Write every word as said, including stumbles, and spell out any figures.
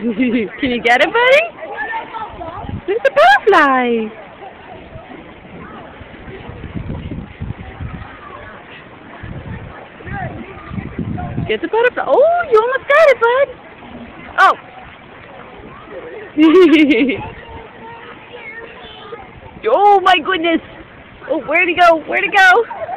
Can you get it, buddy? There's a butterfly. Get the butterfly. Oh, you almost got it, bud. Oh. Oh my goodness. Oh, where'd he go? Where'd he go?